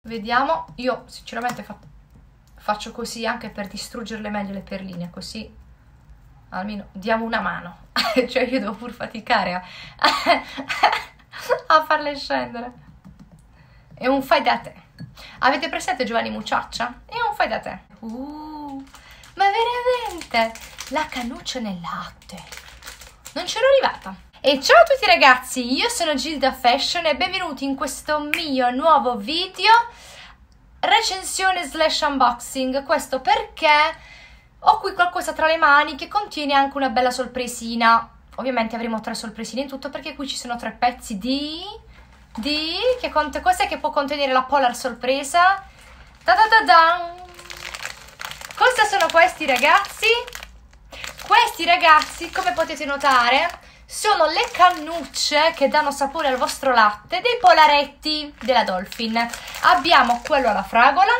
Vediamo. Io sinceramente faccio così anche per distruggerle meglio le perline, così almeno diamo una mano. Cioè io devo pur faticare a farle scendere. È un fai da te. Avete presente Giovanni Mucciaccia? È un fai da te. Ma veramente la cannuccia nel latte. Non c'ero arrivata. E ciao a tutti ragazzi, io sono Gilda Fashion e benvenuti in questo mio nuovo video recensione slash unboxing. Questo perché ho qui qualcosa tra le mani che contiene anche una bella sorpresina. Ovviamente avremo 3 sorpresine in tutto perché qui ci sono 3 pezzi cos'è che può contenere la Polar sorpresa? Cosa sono questi ragazzi? Questi ragazzi, come potete notare, sono le cannucce che danno sapore al vostro latte dei polaretti della Dolphin. Abbiamo quello alla fragola,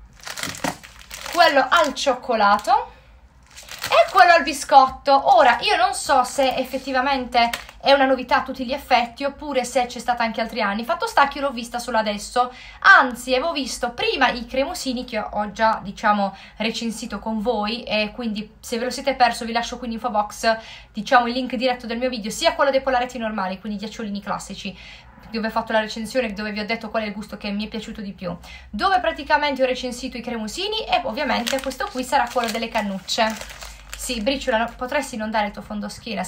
quello al cioccolato e quello al biscotto. Ora, io non so se effettivamente è una novità a tutti gli effetti oppure se c'è stata anche altri anni. Fatto sta che l'ho vista solo adesso, anzi avevo visto prima i cremosini che ho già diciamo recensito con voi, e quindi se ve lo siete perso vi lascio qui in info box diciamo il link diretto del mio video, sia quello dei polaretti normali, quindi gli acciolini classici, dove ho fatto la recensione, dove vi ho detto qual è il gusto che mi è piaciuto di più, dove praticamente ho recensito i cremosini, e ovviamente questo qui sarà quello delle cannucce. Sì, Briciola, potresti non dare il tuo fondoschiena,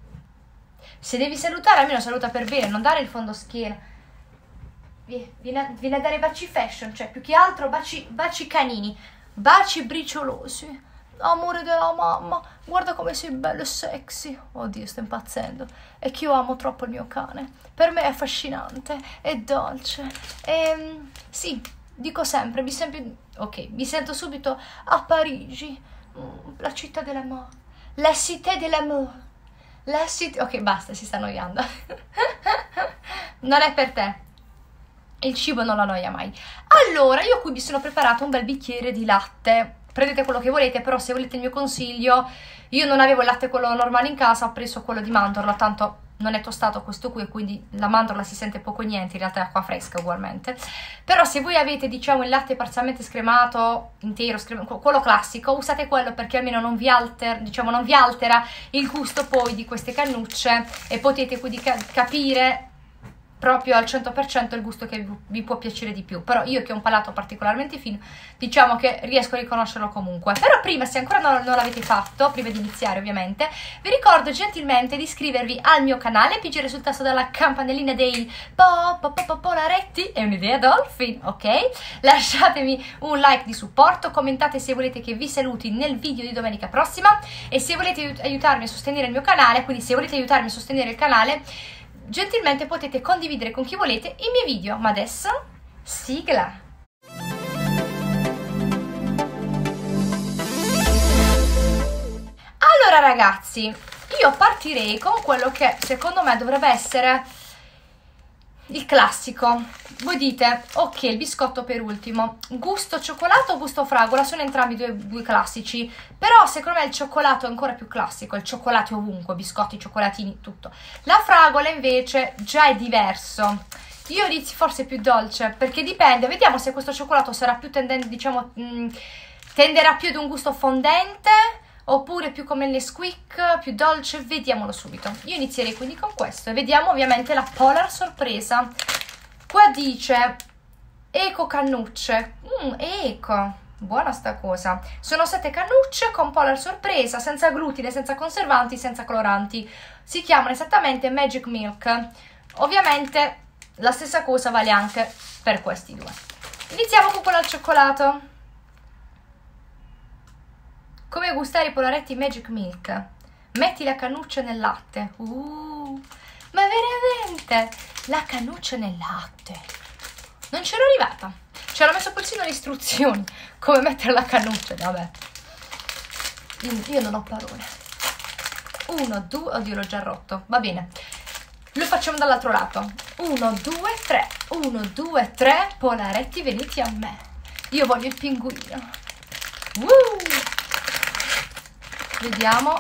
se devi salutare almeno saluta per bene, non dare il fondoschiena. Vieni a dare baci fashion, cioè più che altro baci canini, baci briciolosi. Amore della mamma, guarda come sei bello e sexy. Oddio, sto impazzendo. E che io amo troppo il mio cane. Per me è affascinante, è dolce. Sì, dico sempre, mi sento subito a Parigi, la città dell'amore, la cité dell'amour. Ok, basta, si sta annoiando. Non è per te. Il cibo non la annoia mai. Allora, io qui mi sono preparato un bel bicchiere di latte. Prendete quello che volete, però se volete il mio consiglio, io non avevo il latte quello normale in casa, ho preso quello di mandorla, tanto non è tostato questo qui, quindi la mandorla si sente poco e niente, in realtà è acqua fresca ugualmente. Però se voi avete diciamo il latte parzialmente scremato, intero, quello classico, usate quello perché almeno non vi altera il gusto poi di queste cannucce, e potete quindi capire proprio al 100% il gusto che vi può piacere di più. Però io che ho un palato particolarmente fino, diciamo che riesco a riconoscerlo comunque. Però prima, se ancora non l'avete fatto, prima di iniziare ovviamente, vi ricordo gentilmente di iscrivervi al mio canale, pigiare sul tasto della campanellina dei polaretti, è un'idea Dolphin, ok? Lasciatemi un like di supporto, commentate se volete che vi saluti nel video di domenica prossima, e se volete aiutarmi a sostenere il mio canale, quindi se volete aiutarmi a sostenere il canale, gentilmente potete condividere con chi volete i miei video. Ma adesso, sigla! Allora ragazzi, io partirei con quello che secondo me dovrebbe essere il classico. Voi dite, ok, il biscotto per ultimo, gusto cioccolato o gusto fragola, sono entrambi due classici, però secondo me il cioccolato è ancora più classico, il cioccolato è ovunque, biscotti, cioccolatini, tutto. La fragola invece già è diverso. Io inizio forse più dolce, perché dipende, vediamo se questo cioccolato sarà più tendente, diciamo, tenderà più ad un gusto fondente, oppure più come il Nesquik, più dolce, vediamolo subito. Io inizierei quindi con questo e vediamo ovviamente la Polar sorpresa. Qua dice eco cannucce, eco, buona sta cosa. Sono 7 cannucce con Polar sorpresa, senza glutine, senza conservanti, senza coloranti. Si chiamano esattamente Magic Milk. Ovviamente la stessa cosa vale anche per questi due. Iniziamo con quello al cioccolato. Come gustare i polaretti Magic Milk? Metti la cannuccia nel latte. Ma veramente? La cannuccia nel latte? Non c'ero arrivata. Ci hanno messo persino le istruzioni. Come mettere la cannuccia. Vabbè. Io non ho parole. 1, 2. Oddio, l'ho già rotto. Va bene. Lo facciamo dall'altro lato. 1, 2, 3. 1, 2, 3. Polaretti, venite a me. Io voglio il pinguino. Vediamo.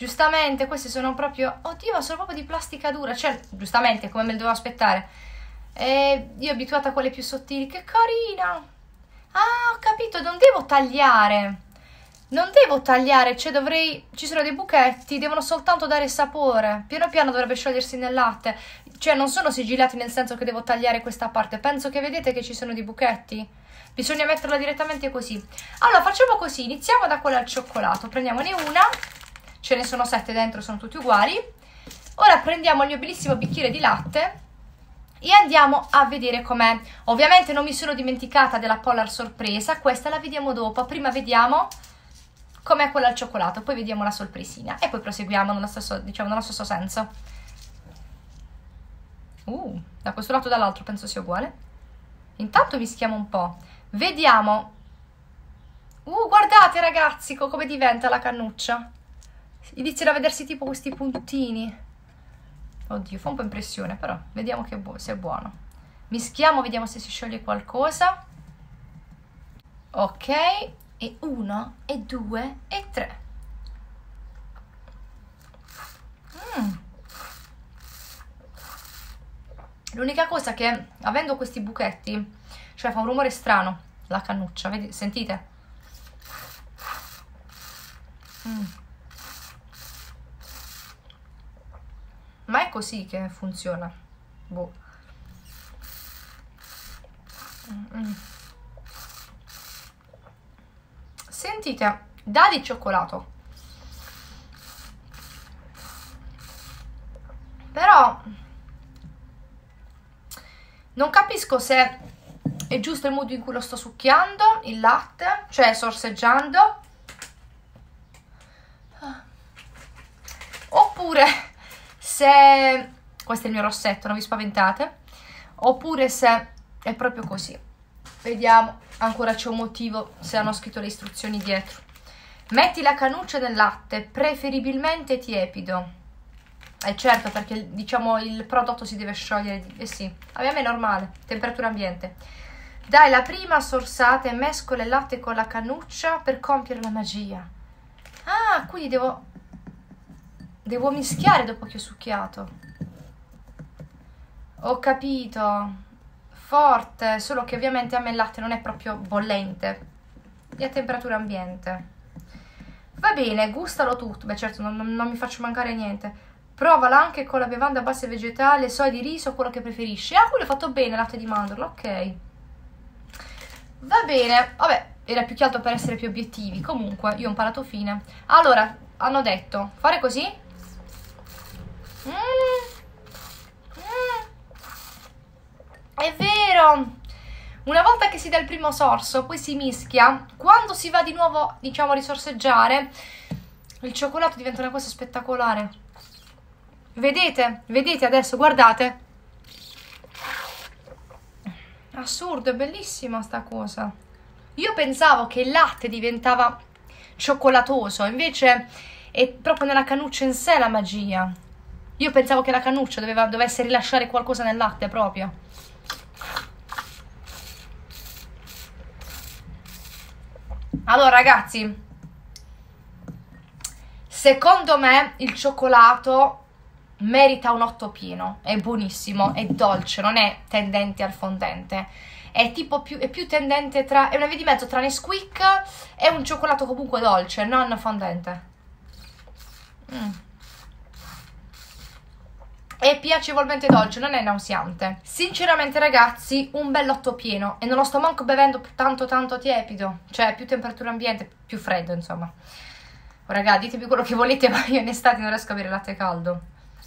Giustamente questi sono proprio, oddio, sono proprio di plastica dura, cioè giustamente come me lo devo aspettare, E io abituata a quelle più sottili. Che carina! Ah, ho capito, non devo tagliare. Non devo tagliare, cioè dovrei... Ci sono dei buchetti, devono soltanto dare sapore. Piano piano dovrebbe sciogliersi nel latte. Cioè non sono sigillati nel senso che devo tagliare questa parte. Penso che vedete che ci sono dei buchetti. Bisogna metterla direttamente così. Allora facciamo così, iniziamo da quella al cioccolato. Prendiamone una. Ce ne sono 7 dentro, sono tutti uguali. Ora prendiamo il mio bellissimo bicchiere di latte e andiamo a vedere com'è. Ovviamente non mi sono dimenticata della Polar sorpresa, questa la vediamo dopo. Prima vediamo com'è quella al cioccolato, poi vediamo la sorpresina e poi proseguiamo nello stesso, diciamo, nello stesso senso. Da questo lato e dall'altro penso sia uguale. Intanto mischiamo un po'. Vediamo. Guardate ragazzi come diventa la cannuccia. Iniziano a vedersi tipo questi puntini. Oddio, fa un po' impressione, però vediamo se è buono. Mischiamo, vediamo se si scioglie qualcosa. Ok, e 1, e 2, e 3. L'unica cosa che, avendo questi buchetti, cioè fa un rumore strano, la cannuccia, sentite? Ma è così che funziona. Boh. Sentite, dà di cioccolato. Però non capisco se è giusto il modo in cui lo sto succhiando, il latte, cioè sorseggiando. Oppure se... Questo è il mio rossetto, non vi spaventate. Oppure se è proprio così. Vediamo, ancora c'è un motivo se hanno scritto le istruzioni dietro. Metti la cannuccia nel latte, preferibilmente tiepido. Certo, perché diciamo il prodotto si deve sciogliere. Sì, a me è normale, temperatura ambiente. Dai la prima sorsata e mescola il latte con la cannuccia per compiere la magia. Ah, quindi devo mischiare dopo che ho succhiato. Ho capito. Forte, solo che ovviamente a me il latte non è proprio bollente. È a temperatura ambiente. Va bene, gustalo tutto. Beh certo, non mi faccio mancare niente. Provala anche con la bevanda a base vegetale, soia di riso, quello che preferisci. Ah, quello è fatto bene, latte di mandorla, ok. Va bene, vabbè, era più che altro per essere più obiettivi. Comunque, io ho imparato fine. Allora, hanno detto, fare così. È vero! Una volta che si dà il primo sorso, poi si mischia. Quando si va di nuovo, diciamo, a risorseggiare, il cioccolato diventa una cosa spettacolare. Vedete? Vedete adesso? Guardate. Assurdo, è bellissima sta cosa. Io pensavo che il latte diventava cioccolatoso, invece è proprio nella cannuccia in sé la magia. Io pensavo che la cannuccia dovesse rilasciare qualcosa nel latte proprio. Allora ragazzi, secondo me il cioccolato merita un 8 pieno, è buonissimo, è dolce, non è tendente al fondente, è tipo è più tendente è una via di mezzo tra Nesquik e un cioccolato comunque dolce, non fondente. È piacevolmente dolce, non è nauseante. Sinceramente ragazzi, un bel 8 pieno, e non lo sto manco bevendo tanto tiepido, cioè più temperatura ambiente, più freddo insomma. Raga, ditemi quello che volete, ma io in estate non riesco a bere latte caldo.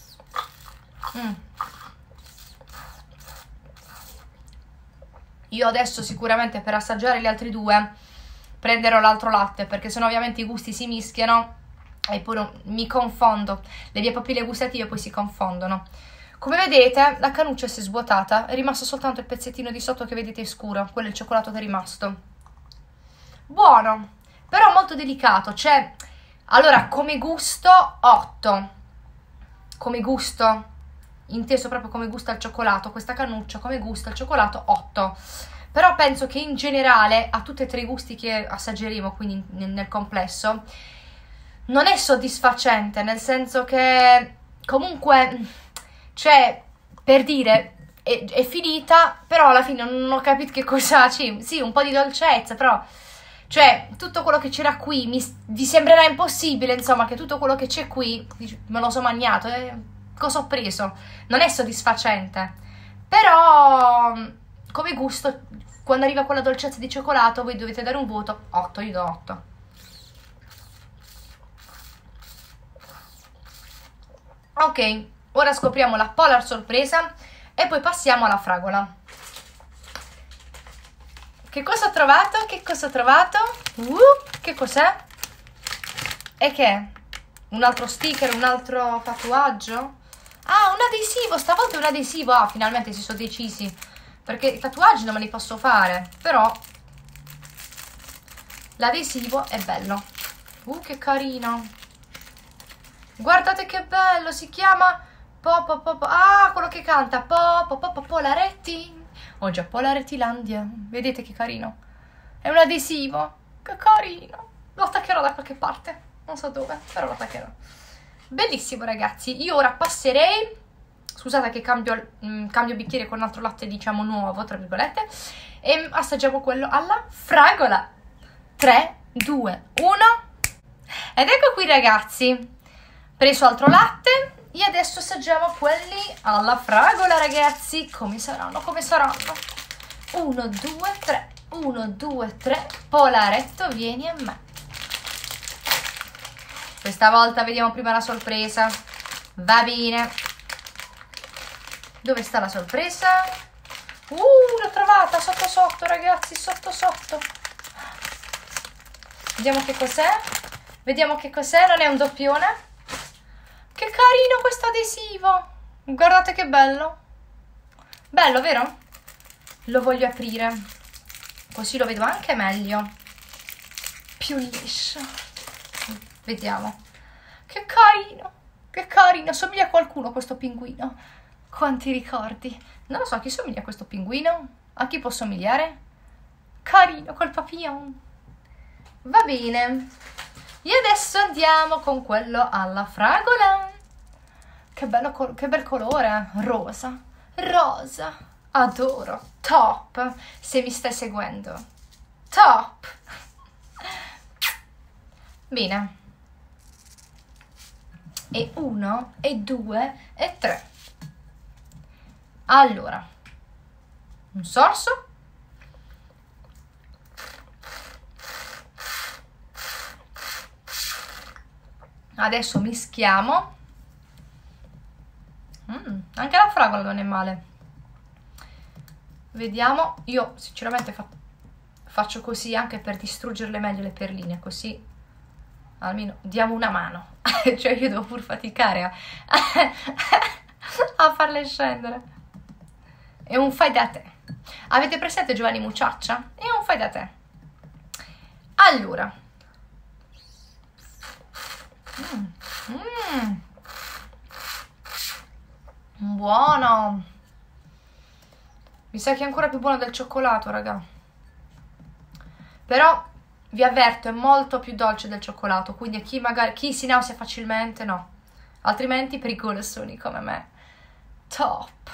Io adesso sicuramente per assaggiare gli altri due prenderò l'altro latte, perché sennò ovviamente i gusti si mischiano e poi mi confondo, le mie papille gustative poi si confondono. Come vedete la cannuccia si è svuotata, è rimasto soltanto il pezzettino di sotto che vedete scuro, quello è il cioccolato che è rimasto. Buono, però molto delicato, cioè, allora come gusto 8, come gusto, inteso proprio come gusta il cioccolato, questa cannuccia come gusta il cioccolato 8. Però penso che in generale a tutti e tre i gusti che assaggeremo, quindi nel complesso, non è soddisfacente, nel senso che comunque, cioè, per dire, è finita, però alla fine non ho capito che cosa c'è. Sì, un po' di dolcezza, però, cioè, tutto quello che c'era qui, vi sembrerà impossibile, insomma, che tutto quello che c'è qui, me lo so mangiato, cosa ho preso? Non è soddisfacente, però, come gusto, quando arriva quella dolcezza di cioccolato, voi dovete dare un voto, 8, io do 8. Ok, ora scopriamo la Polar sorpresa e poi passiamo alla fragola. Che cosa ho trovato? Che cosa ho trovato? Che cos'è? E che è? Un altro sticker, un altro tatuaggio? Ah, un adesivo, stavolta è un adesivo. Ah, finalmente si sono decisi, perché i tatuaggi non me li posso fare, però l'adesivo è bello. Che carino. Guardate che bello, si chiama ah, quello che canta Polaretti. Oh già, Polarettilandia. Vedete che carino. È un adesivo. Che carino. Lo attaccherò da qualche parte. Non so dove, però lo attaccherò. Bellissimo, ragazzi. Io ora passerei. Scusate che cambio bicchiere con un altro latte, diciamo, nuovo, tra virgolette. E assaggiamo quello alla fragola. 3, 2, 1. Ed ecco qui, ragazzi. Preso altro latte. E adesso assaggiamo quelli alla fragola, ragazzi. Come saranno? Come saranno? 1, 2, 3. 1, 2, 3. Polaretto, vieni a me. Questa volta vediamo prima la sorpresa. Va bene. Dove sta la sorpresa? L'ho trovata sotto sotto, ragazzi. Sotto sotto. Vediamo che cos'è. Vediamo che cos'è. Non è un doppione. Che carino questo adesivo. Guardate che bello. Bello, vero? Lo voglio aprire, così lo vedo anche meglio. Più liscio. Vediamo. Che carino. Che carino. Somiglia a qualcuno questo pinguino. Quanti ricordi. Non lo so, a chi somiglia questo pinguino? A chi può somigliare? Carino, col papillon. Va bene. E adesso andiamo con quello alla fragola. Che bello, che bel colore. Rosa. Rosa. Adoro. Top. Se mi stai seguendo. Top. Bene. E 1, e 2, e 3. Allora. Un sorso. Adesso mischiamo. Anche la fragola non è male. Vediamo. Io sinceramente faccio così anche per distruggerle meglio le perline, così almeno diamo una mano. Cioè io devo pur faticare a farle scendere. È un fai da te. Avete presente Giovanni Mucciaccia? È un fai da te. Allora. Buono. Mi sa che è ancora più buono del cioccolato, raga. Però vi avverto, è molto più dolce del cioccolato, quindi a chi si nausea facilmente, no. Altrimenti pericolosoni come me. Top.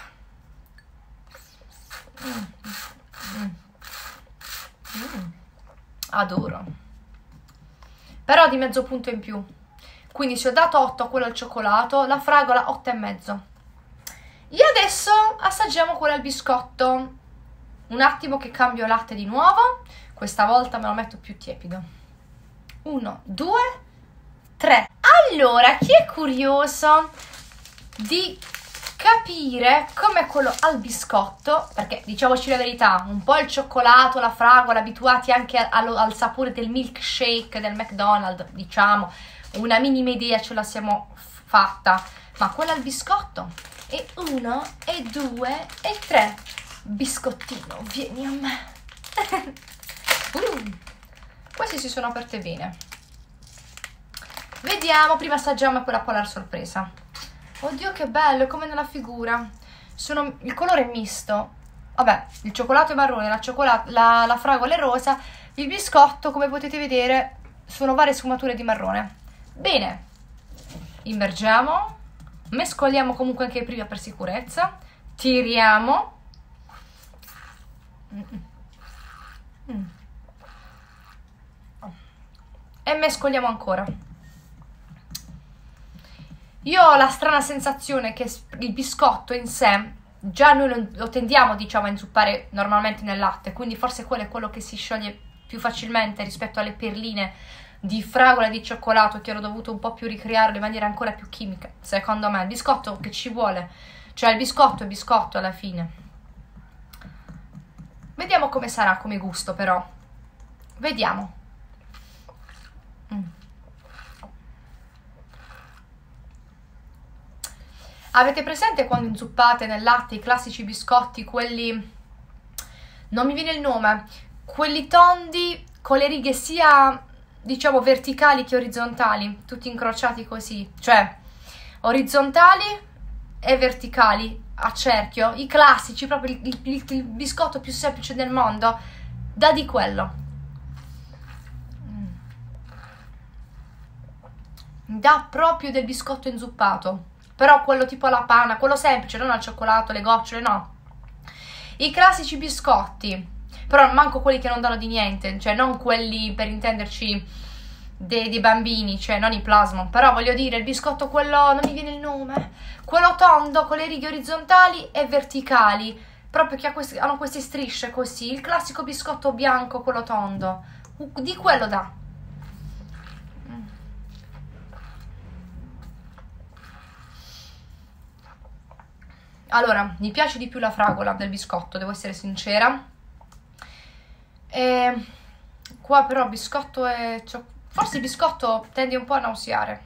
Adoro. Però di mezzo punto in più. Quindi se ho dato 8 a quello al cioccolato, la fragola 8,5. E adesso assaggiamo quello al biscotto. Un attimo che cambio latte di nuovo. Questa volta me lo metto più tiepido. 1, 2, 3. Allora, chi è curioso di capire com'è quello al biscotto, perché diciamoci la verità, un po' il cioccolato, la fragola, abituati anche al sapore del milkshake del McDonald's, diciamo, una minima idea ce la siamo fatta, ma quello al biscotto. E 1, e 2, e 3. Biscottino, vieni a me. Queste si sono aperte bene. Vediamo, prima assaggiamo quella Polar sorpresa. Oddio che bello, è come nella figura. Il colore è misto. Vabbè, il cioccolato è marrone, la fragola è rosa. Il biscotto, come potete vedere, sono varie sfumature di marrone. Bene. Immergiamo. Mescoliamo comunque anche prima per sicurezza. tiriamo. E mescoliamo ancora. Io ho la strana sensazione che il biscotto in sé, già noi lo tendiamo, diciamo, a inzuppare normalmente nel latte, quindi forse quello è quello che si scioglie più facilmente rispetto alle perline di fragola e di cioccolato, che ho dovuto un po' più ricreare in maniera ancora più chimica. Secondo me il biscotto che ci vuole, cioè il biscotto è biscotto alla fine. Vediamo come sarà come gusto, però vediamo. Avete presente quando inzuppate nel latte i classici biscotti, quelli, non mi viene il nome, quelli tondi con le righe sia, diciamo, verticali che orizzontali, tutti incrociati così, cioè orizzontali e verticali a cerchio, i classici, proprio il biscotto più semplice del mondo, da di quello. Da proprio del biscotto inzuppato. Però quello tipo alla panna, quello semplice, non al cioccolato, le gocciole, no. I classici biscotti, però manco quelli che non danno di niente, cioè non quelli, per intenderci, dei bambini, cioè non i plasmon, però voglio dire, il biscotto quello, non mi viene il nome, quello tondo con le righe orizzontali e verticali, proprio che hanno queste strisce così, il classico biscotto bianco, quello tondo, di quello da. Allora, mi piace di più la fragola del biscotto, devo essere sincera. E qua però biscotto è... forse il biscotto tende un po' a nauseare.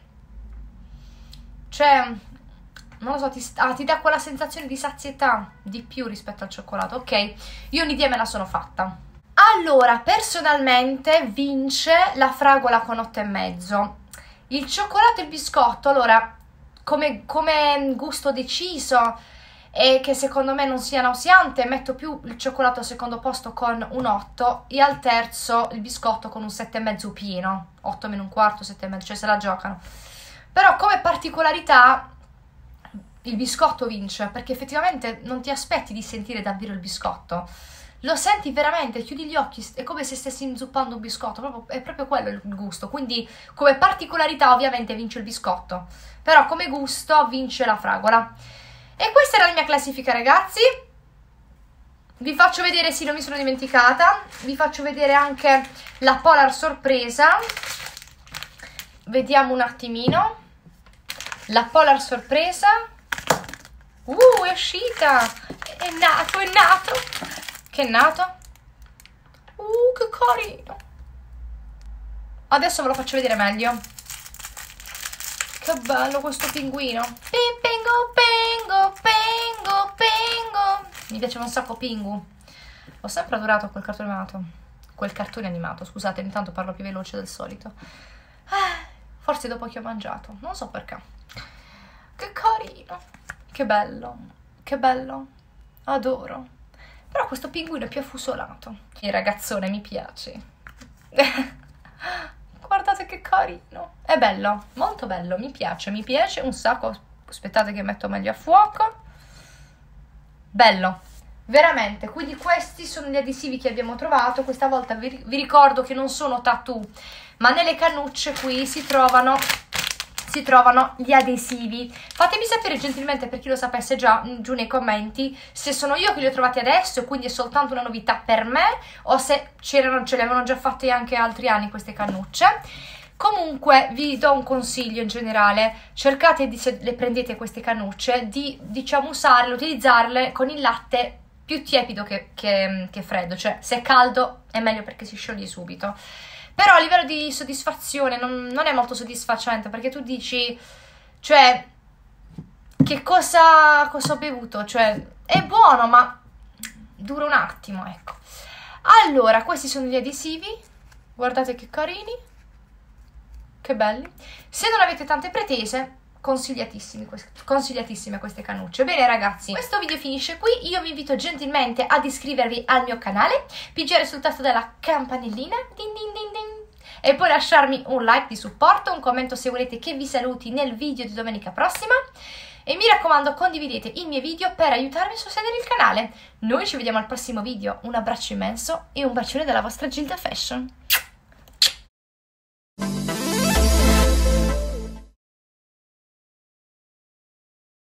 Cioè, non lo so, ti dà quella sensazione di sazietà di più rispetto al cioccolato. Ok, io un'idea me la sono fatta. Allora, personalmente vince la fragola con 8,5. Il cioccolato e il biscotto, allora, come gusto deciso... e che secondo me non sia nauseante, metto più il cioccolato al secondo posto con un 8 e al terzo il biscotto con un 7,5 pieno, 8 meno un quarto, 7,5, cioè se la giocano. Però come particolarità il biscotto vince, perché effettivamente non ti aspetti di sentire davvero il biscotto, lo senti veramente, chiudi gli occhi, è come se stessi inzuppando un biscotto, è proprio quello il gusto, quindi come particolarità ovviamente vince il biscotto, però come gusto vince la fragola. E questa era la mia classifica, ragazzi. Vi faccio vedere, sì, non mi sono dimenticata, vi faccio vedere anche la Polar sorpresa. Vediamo un attimino. La Polar sorpresa. È uscita. È nato, è nato. Che è nato? Che carino. Adesso ve lo faccio vedere meglio. Che bello questo pinguino. Pingu, pingu, pingu, pingu. Mi piaceva un sacco Pingu. Ho sempre adorato quel cartone animato. Scusate, intanto parlo più veloce del solito. Forse dopo che ho mangiato, non so perché. Che carino. Che bello. Che bello. Adoro. Però questo pinguino è più affusolato. Il ragazzone mi piace. Guardate che carino. È bello, molto bello, mi piace un sacco. Aspettate che metto meglio a fuoco. Bello, veramente. Quindi questi sono gli adesivi che abbiamo trovato. Questa volta vi ricordo che non sono tattoo, ma nelle cannucce qui si trovano gli adesivi. Fatemi sapere gentilmente, per chi lo sapesse già, giù nei commenti, se sono io che li ho trovati adesso e quindi è soltanto una novità per me, o se ce le avevano già fatte anche altri anni queste cannucce. Comunque vi do un consiglio in generale: cercate di, se le prendete queste cannucce, di, diciamo, utilizzarle con il latte più tiepido che freddo, cioè se è caldo è meglio perché si scioglie subito. Però a livello di soddisfazione non è molto soddisfacente, perché tu dici, cioè, che cosa ho bevuto? Cioè, è buono, ma dura un attimo, ecco. Allora, questi sono gli adesivi, guardate che carini, che belli. Se non avete tante pretese, consigliatissime queste cannucce. Bene ragazzi, questo video finisce qui. Io vi invito gentilmente ad iscrivervi al mio canale, pigiare sul tasto della campanellina, din din din din, e poi lasciarmi un like di supporto, un commento se volete che vi saluti nel video di domenica prossima. E mi raccomando, condividete i miei video per aiutarmi a sostenere il canale. Noi ci vediamo al prossimo video, un abbraccio immenso e un bacione dalla vostra Gilda Fashion.